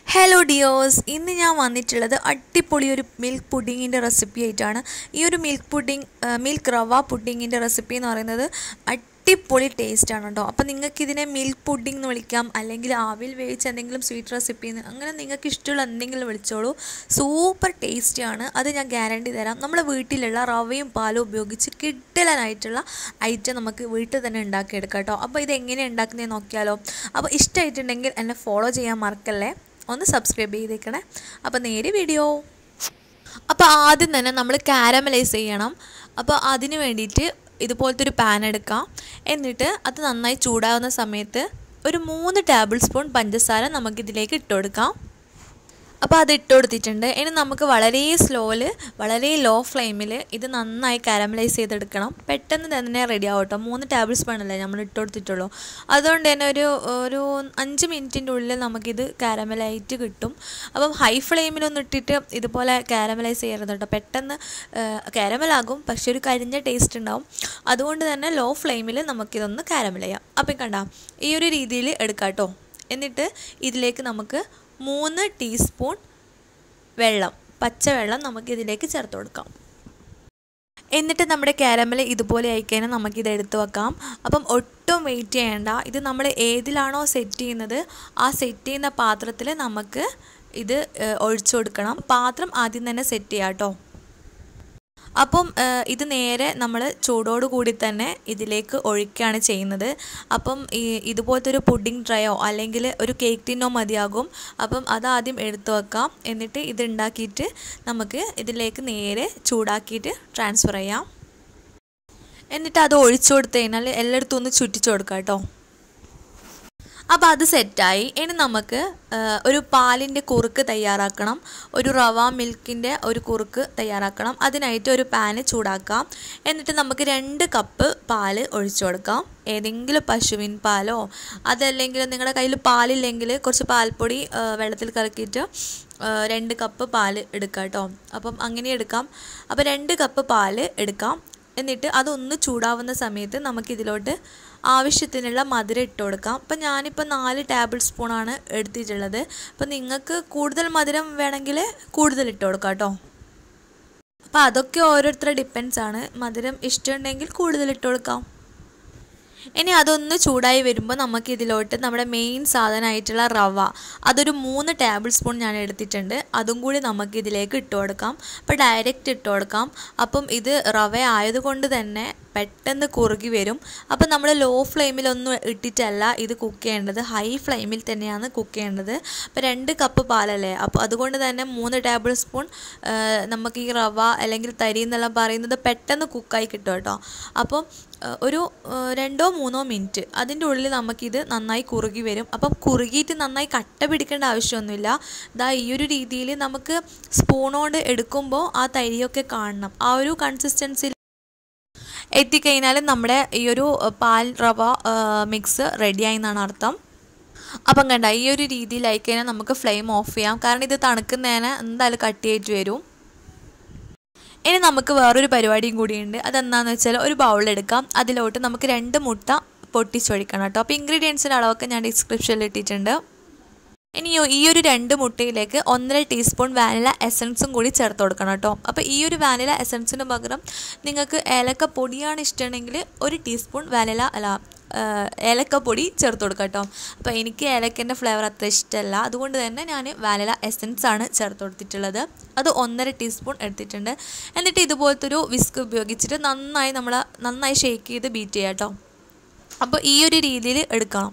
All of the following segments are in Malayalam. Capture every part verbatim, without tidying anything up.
ഹലോ ഡിയേഴ്സ്, ഇന്ന് ഞാൻ വന്നിട്ടുള്ളത് അടിപൊളി ഒരു മിൽക്ക് പുഡിങ്ങിൻ്റെ റെസിപ്പി ആയിട്ടാണ്. ഈ ഒരു മിൽക്ക് പുഡിങ് മിൽക്ക് റവ പുഡിങ്ങിൻ്റെ റെസിപ്പി എന്ന് പറയുന്നത് അടിപൊളി ടേസ്റ്റാണ് കേട്ടോ. അപ്പോൾ നിങ്ങൾക്ക് ഇതിനെ മിൽക്ക് പുഡിംഗ് എന്ന് വിളിക്കാം, അല്ലെങ്കിൽ ആവിൽ വേവിച്ച് എന്തെങ്കിലും സ്വീറ്റ് റെസിപ്പി എന്ന്, അങ്ങനെ നിങ്ങൾക്ക് ഇഷ്ടമുള്ള എന്തെങ്കിലും വിളിച്ചോളൂ. സൂപ്പർ ടേസ്റ്റിയാണ്, അത് ഞാൻ ഗ്യാരണ്ടി തരാം. നമ്മുടെ വീട്ടിലുള്ള റവയും പാലും ഉപയോഗിച്ച് കിടലനായിട്ടുള്ള ഐറ്റം നമുക്ക് വീട്ടിൽ തന്നെ ഉണ്ടാക്കിയെടുക്കാം കേട്ടോ. അപ്പോൾ ഇത് എങ്ങനെയാണ് ഉണ്ടാക്കുന്നതെന്ന് നോക്കിയാലോ. അപ്പോൾ ഇഷ്ടമായിട്ടുണ്ടെങ്കിൽ എന്നെ ഫോളോ ചെയ്യാൻ മറക്കല്ലേ, ഒന്ന് സബ്സ്ക്രൈബ് ചെയ്തേക്കണേ. അപ്പോൾ നേരെ വീഡിയോ. അപ്പോൾ ആദ്യം തന്നെ നമ്മൾ കാരമലൈസ് ചെയ്യണം. അപ്പോൾ അതിന് വേണ്ടിയിട്ട് ഇതുപോലത്തെ ഒരു പാൻ എടുക്കാം. എന്നിട്ട് അത് നന്നായി ചൂടാകുന്ന സമയത്ത് ഒരു മൂന്ന് ടേബിൾ സ്പൂൺ പഞ്ചസാര നമുക്കിതിലേക്ക് ഇട്ട് കൊടുക്കാം. അപ്പോൾ അത് ഇട്ട് കൊടുത്തിട്ടുണ്ട്. ഇനി നമുക്ക് വളരെ സ്ലോയിൽ, വളരെ ലോ ഫ്ലെയിമിൽ ഇത് നന്നായി കാരമലൈസ് ചെയ്തെടുക്കണം. പെട്ടെന്ന് തന്നെ റെഡി ആവും കേട്ടോ. മൂന്ന് ടേബിൾ സ്പൂൺ അല്ലേ നമ്മൾ ഇട്ട് കൊടുത്തിട്ടുള്ളൂ. അതുകൊണ്ട് തന്നെ ഒരു ഒരു അഞ്ച് മിനിറ്റിൻ്റെ ഉള്ളിൽ നമുക്കിത് കാരമലായിട്ട് കിട്ടും. അപ്പം ഹൈ ഫ്ലെയിമിലൊന്നും ഇട്ടിട്ട് ഇതുപോലെ കാരമലൈസ് ചെയ്യരുത് കേട്ടോ. പെട്ടെന്ന് കാരമലാകും, പക്ഷെ ഒരു കരിഞ്ഞ ടേസ്റ്റ് ഉണ്ടാവും. അതുകൊണ്ട് തന്നെ ലോ ഫ്ലെയിമിൽ നമുക്കിതൊന്ന് കാരമൽ ചെയ്യാം. അപ്പം കണ്ടാം, ഈ ഒരു രീതിയിൽ എടുക്കാം കേട്ടോ. എന്നിട്ട് ഇതിലേക്ക് നമുക്ക് മൂന്ന് ടീസ്പൂൺ വെള്ളം, പച്ചവെള്ളം നമുക്കിതിലേക്ക് ചേർത്ത് കൊടുക്കാം. എന്നിട്ട് നമ്മുടെ കാരമൽ ഇതുപോലെ ആയിക്കഴിഞ്ഞാൽ നമുക്കിത് എടുത്ത് വെക്കാം. അപ്പം ഒട്ടും വെയിറ്റ് ചെയ്യേണ്ട. ഇത് നമ്മൾ ഏതിലാണോ സെറ്റ് ചെയ്യുന്നത് ആ സെറ്റ് ചെയ്യുന്ന പാത്രത്തിൽ നമുക്ക് ഇത് ഒഴിച്ചു കൊടുക്കണം. പാത്രം ആദ്യം തന്നെ സെറ്റ് ചെയ്യാം കേട്ടോ. അപ്പം ഇത് നേരെ നമ്മൾ ചൂടോട് കൂടി തന്നെ ഇതിലേക്ക് ഒഴിക്കുകയാണ് ചെയ്യുന്നത്. അപ്പം ഈ ഇതുപോലത്തെ ഒരു പുഡിംഗ് ട്രയോ അല്ലെങ്കിൽ ഒരു കേക്ക് ടിന്നോ മതിയാകും. അപ്പം അതാദ്യം എടുത്തു വെക്കാം. എന്നിട്ട് ഇത് ഉണ്ടാക്കിയിട്ട് നമുക്ക് ഇതിലേക്ക് നേരെ ചൂടാക്കിയിട്ട് ട്രാൻസ്ഫർ ചെയ്യാം. എന്നിട്ട് അത് ഒഴിച്ചു കൊടുത്തു കഴിഞ്ഞാൽ എല്ലായിടത്തും ഒന്ന് ചുറ്റിച്ചു കൊടുക്കാം കേട്ടോ. അപ്പോൾ അത് സെറ്റായി. ഇനി നമുക്ക് ഒരു പാലിൻ്റെ കുറുക്ക് തയ്യാറാക്കണം. ഒരു റവ മിൽക്കിൻ്റെ ഒരു കുറുക്ക് തയ്യാറാക്കണം. അതിനായിട്ട് ഒരു പാന് ചൂടാക്കാം. എന്നിട്ട് നമുക്ക് രണ്ട് കപ്പ് പാല് ഒഴിച്ചു കൊടുക്കാം. ഏതെങ്കിലും പശുവിൻ പാലോ, അതല്ലെങ്കിൽ നിങ്ങളുടെ കയ്യിൽ പാലില്ലെങ്കിൽ കുറച്ച് പാൽപ്പൊടി വെള്ളത്തിൽ കലക്കിയിട്ട് രണ്ട് കപ്പ് പാല് എടുക്കാം കേട്ടോ. അപ്പം അങ്ങനെ എടുക്കാം. അപ്പോൾ രണ്ട് കപ്പ് പാല് എടുക്കാം. എന്നിട്ട് അതൊന്ന് ചൂടാവുന്ന സമയത്ത് നമുക്കിതിലോട്ട് ആവശ്യത്തിനുള്ള മധുരം ഇട്ട് കൊടുക്കാം. അപ്പം ഞാനിപ്പോൾ നാല് ടേബിൾ സ്പൂണാണ് എടുത്തിട്ടുള്ളത്. അപ്പം നിങ്ങൾക്ക് കൂടുതൽ മധുരം വേണമെങ്കിൽ കൂടുതൽ ഇട്ട് കൊടുക്കാം കേട്ടോ. അപ്പോൾ അതൊക്കെ ഓരോരുത്തരുടെ ഡിപ്പെൻസ് ആണ്. മധുരം ഇഷ്ടമുണ്ടെങ്കിൽ കൂടുതൽ ഇട്ട് കൊടുക്കാം. ഇനി അതൊന്ന് ചൂടായി വരുമ്പോൾ നമുക്ക് ഇതിലോട്ട് നമ്മുടെ മെയിൻ സാധനമായിട്ടുള്ള റവ, അതൊരു മൂന്ന് ടേബിൾ സ്പൂൺ ഞാൻ എടുത്തിട്ടുണ്ട്. അതും കൂടി നമുക്ക് ഇതിലേക്ക് ഇട്ട് കൊടുക്കാം. അപ്പോൾ ഡയറക്റ്റ് ഇട്ട് കൊടുക്കാം. അപ്പം ഇത് റവ ആയതുകൊണ്ട് തന്നെ പെട്ടെന്ന് കുറുകി വരും. അപ്പം നമ്മൾ ലോ ഫ്ലെയിമിലൊന്നും ഇട്ടിട്ടല്ല ഇത് കുക്ക് ചെയ്യേണ്ടത്, ഹൈ ഫ്ലെയിമിൽ തന്നെയാണ് കുക്ക് ചെയ്യേണ്ടത്. അപ്പോൾ രണ്ട് കപ്പ് പാലല്ലേ, അപ്പോൾ അതുകൊണ്ട് തന്നെ മൂന്ന് ടേബിൾ സ്പൂൺ നമുക്ക് ഈ റവ അല്ലെങ്കിൽ തരി എന്നെല്ലാം പറയുന്നത് പെട്ടെന്ന് കുക്കായി കിട്ടും കേട്ടോ. അപ്പം ഒരു രണ്ടോ മൂന്നോ മിനിറ്റ് അതിൻ്റെ ഉള്ളിൽ നമുക്കിത് നന്നായി കുറുകി വരും. അപ്പം കുറുകിയിട്ട് നന്നായി കട്ട പിടിക്കേണ്ട ആവശ്യമൊന്നുമില്ല. ഇതാ ഈ ഒരു രീതിയിൽ നമുക്ക് സ്പൂണോണ്ട് എടുക്കുമ്പോൾ ആ തരിയൊക്കെ കാണണം. ആ ഒരു കൺസിസ്റ്റൻസിൽ എത്തിക്കഴിഞ്ഞാൽ നമ്മുടെ ഈ ഒരു പാൽ റവ മിക്സ് റെഡിയായി എന്നാണ് അർത്ഥം. അപ്പം കണ്ട ഈ ഒരു രീതിയിലായി കഴിഞ്ഞാൽ നമുക്ക് ഫ്ലെയിം ഓഫ് ചെയ്യാം. കാരണം ഇത് തണുക്കുന്നതിന് എന്തായാലും കട്ടിയായിട്ട് വരും. ഇനി നമുക്ക് വേറൊരു പരിപാടിയും കൂടിയുണ്ട്. അതെന്താണെന്ന് വെച്ചാൽ ഒരു ബൗളെടുക്കാം. അതിലോട്ട് നമുക്ക് രണ്ട് മുട്ട പൊട്ടിച്ചൊഴിക്കണം കേട്ടോ. അപ്പോൾ ഇൻഗ്രീഡിയൻസിൻ്റെ അളവൊക്കെ ഞാൻ ഡിസ്ക്രിപ്ഷനിൽ ഇട്ടിട്ടുണ്ട്. ഇനി ഈ ഒരു രണ്ട് മുട്ടയിലേക്ക് ഒന്നര ടീസ്പൂൺ വാനില എസൻസും കൂടി ചേർത്ത് കൊടുക്കണം കേട്ടോ. അപ്പോൾ ഈ ഒരു വാനില എസൻസിന് പകരം നിങ്ങൾക്ക് ഏലക്ക പൊടിയാണ് ഇഷ്ടമാണെങ്കിൽ ഒരു ടീസ്പൂൺ വാനില അല്ല ഏലക്കപ്പൊടി ചേർത്ത് കൊടുക്കാം കേട്ടോ. അപ്പോൾ എനിക്ക് ഏലക്കൻ്റെ ഫ്ലേവർ അത്ര ഇഷ്ടമല്ല, അതുകൊണ്ട് തന്നെ ഞാൻ വാനില എസൻസ് ആണ് ചേർത്ത് കൊടുത്തിട്ടുള്ളത്. അത് ഒന്നര ടീസ്പൂൺ എടുത്തിട്ടുണ്ട്. എന്നിട്ട് ഇതുപോലത്തെ ഒരു വിസ്ക് ഉപയോഗിച്ചിട്ട് നന്നായി നമ്മൾ നന്നായി ഷേക്ക് ചെയ്ത് ബീറ്റ് ചെയ്യാം കേട്ടോ. അപ്പോൾ ഈ ഒരു രീതിയിൽ എടുക്കണം.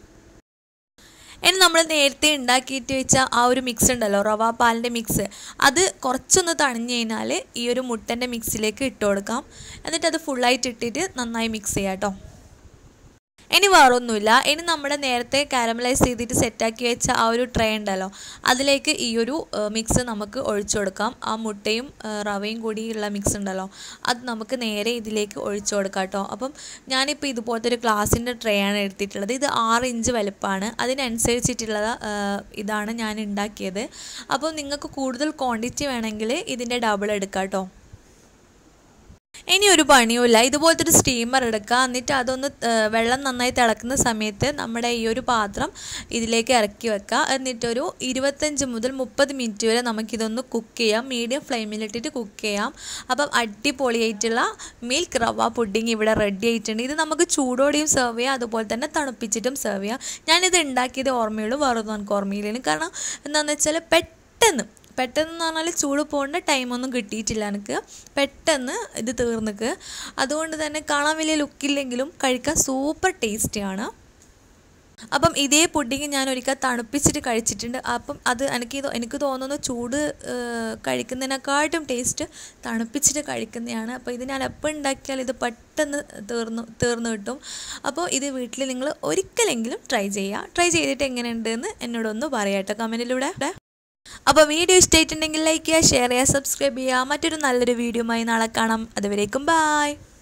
ഇനി നമ്മൾ നേരത്തെ ഉണ്ടാക്കിയിട്ട് വെച്ച ആ ഒരു മിക്സ് ഉണ്ടല്ലോ, റവ പാലിൻ്റെ മിക്സ്, അത് കുറച്ചൊന്ന് തണിഞ്ഞ് കഴിഞ്ഞാൽ ഈ ഒരു മുട്ടൻ്റെ മിക്സിലേക്ക് ഇട്ട് കൊടുക്കാം. എന്നിട്ട് അത് ഫുള്ളായിട്ട് ഇട്ടിട്ട് നന്നായി മിക്സ് ചെയ്യാം കേട്ടോ. ഇനി വേറൊന്നുമില്ല. ഇനി നമ്മുടെ നേരത്തെ കാരമലൈസ് ചെയ്തിട്ട് സെറ്റാക്കി വെച്ച ആ ഒരു ട്രേ ഉണ്ടല്ലോ, അതിലേക്ക് ഈ ഒരു മിക്സ് നമുക്ക് ഒഴിച്ചു കൊടുക്കാം. ആ മുട്ടയും റവയും കൂടിയുള്ള മിക്സ് ഉണ്ടല്ലോ, അത് നമുക്ക് നേരെ ഇതിലേക്ക് ഒഴിച്ചു കൊടുക്കാം കേട്ടോ. അപ്പം ഞാനിപ്പോൾ ഇതുപോലത്തെ ഒരു ഗ്ലാസിൻ്റെ ട്രേ ആണ് എടുത്തിട്ടുള്ളത്. ഇത് ആറ് ഇഞ്ച് വലുപ്പമാണ്. അതിനനുസരിച്ചിട്ടുള്ള ഇതാണ് ഞാൻ ഉണ്ടാക്കിയത്. അപ്പം നിങ്ങൾക്ക് കൂടുതൽ ക്വാണ്ടിറ്റി വേണമെങ്കിൽ ഇതിൻ്റെ ഡബിൾ എടുക്കാം കേട്ടോ. ഇനി ഒരു പണിയുമില്ല, ഇതുപോലത്തെ ഒരു സ്റ്റീമർ എടുക്കുക. എന്നിട്ട് അതൊന്ന് വെള്ളം നന്നായി തിളക്കുന്ന സമയത്ത് നമ്മുടെ ഈ ഒരു പാത്രം ഇതിലേക്ക് ഇറക്കി വെക്കുക. എന്നിട്ടൊരു ഇരുപത്തഞ്ച് മുതൽ മുപ്പത് മിനിറ്റ് വരെ നമുക്കിതൊന്ന് കുക്ക് ചെയ്യാം. മീഡിയം ഫ്ലെയിമിലിട്ടിട്ട് കുക്ക് ചെയ്യാം. അപ്പം അടിപൊളിയായിട്ടുള്ള മിൽക്ക് റവ പുഡിങ് ഇവിടെ റെഡി ആയിട്ടുണ്ട്. ഇത് നമുക്ക് ചൂടോടെയും സെർവ് ചെയ്യാം, അതുപോലെ തന്നെ തണുപ്പിച്ചിട്ടും സെർവ് ചെയ്യാം. ഞാനിത് ഉണ്ടാക്കിയത് ഓർമ്മയുള്ളൂ, വേറെ നമുക്ക് ഓർമ്മയില്ല. കാരണം എന്താണെന്ന് വെച്ചാൽ പെട്ടെന്ന് പെട്ടെന്ന് പറഞ്ഞാൽ ചൂട് പോകേണ്ട ടൈമൊന്നും കിട്ടിയിട്ടില്ല എനിക്ക്, പെട്ടെന്ന് ഇത് തീർന്നിക്ക്. അതുകൊണ്ട് തന്നെ കാണാൻ വലിയ ലുക്കില്ലെങ്കിലും കഴിക്കാൻ സൂപ്പർ ടേസ്റ്റിയാണ്. അപ്പം ഇതേ പുഡിങ് ഞാൻ ഒരിക്കൽ തണുപ്പിച്ചിട്ട് കഴിച്ചിട്ടുണ്ട്. അപ്പം അത് എനിക്ക് എനിക്ക് തോന്നുന്നു ചൂട് കഴിക്കുന്നതിനെക്കാട്ടും ടേസ്റ്റ് തണുപ്പിച്ചിട്ട് കഴിക്കുന്നതാണ്. അപ്പോൾ ഇത് ഞാൻ എപ്പോൾ ഉണ്ടാക്കിയാൽ ഇത് പെട്ടെന്ന് തീർന്നു തീർന്നു കിട്ടും. അപ്പോൾ ഇത് വീട്ടിൽ നിങ്ങൾ ഒരിക്കലെങ്കിലും ട്രൈ ചെയ്യുക. ട്രൈ ചെയ്തിട്ട് എങ്ങനെയുണ്ടെന്ന് എന്നോടൊന്ന് പറയാം കേട്ടോ കമൻറ്റിലൂടെ. അപ്പോൾ വീഡിയോ ഇഷ്ടമായിട്ടുണ്ടെങ്കിൽ ലൈക്ക് ചെയ്യുക, ഷെയർ ചെയ്യുക, സബ്സ്ക്രൈബ് ചെയ്യുക. മറ്റൊരു നല്ലൊരു വീഡിയോയുമായി നാളെ കാണാം. അതുവരേക്കും ബായ്.